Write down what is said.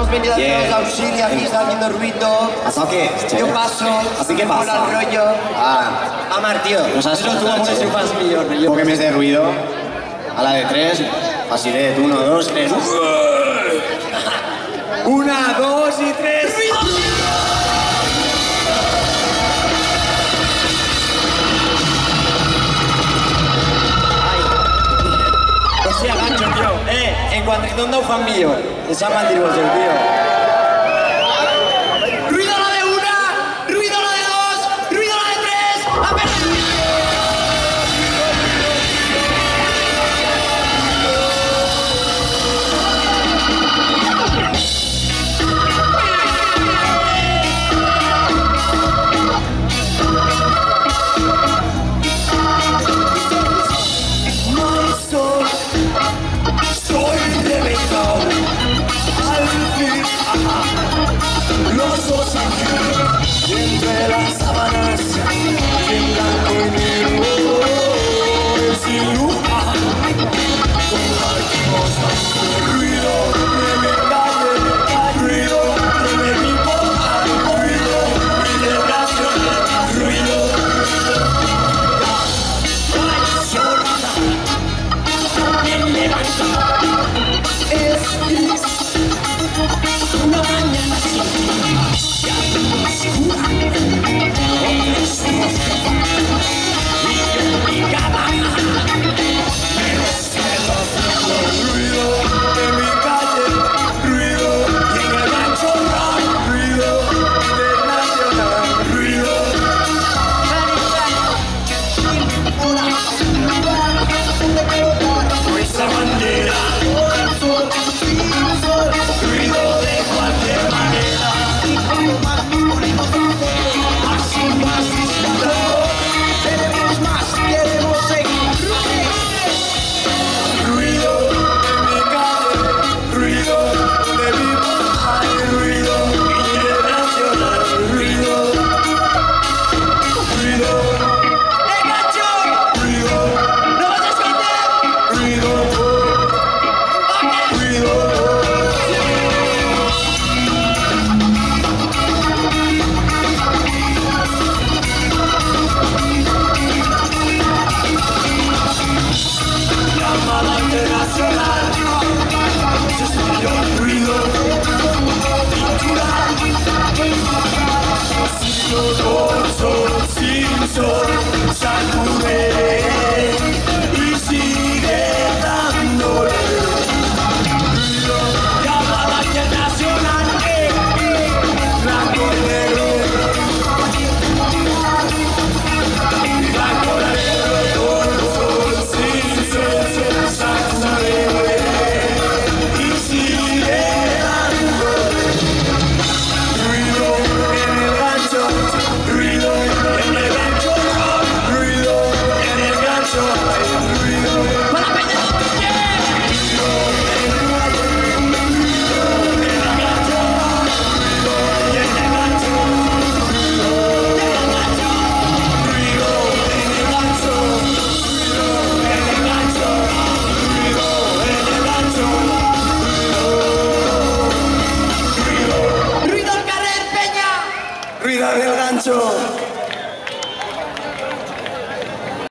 hemos venido a daros auxilio, aquí está haciendo ruido. ¿Hasta qué? Yo paso. ¿Así qué mola pasa? el rollo. Amar, tío. Nos has Eso tú contado, pones che. un fans millón. ¿Por qué me de ruido? A la de 3. Así de 1, 2, 3. 1, 2 y 3. No sea gancho, tío. En cuanto a un fan mío. Esa mandirvos el tío. ¡Ruido la de 1! ¡Ruido la de 2! ¡Ruido la de 3! ¡A ver! Los dos aquí, entre las sábanas, en blanco y negro, sin luz, compartimos ruido de mi calle, ruido de mi boca, ruido de nacional, ruido soledad, me levanta, es gris, una mañana ¡Ruido al carrer, Peña! Ruido del gancho.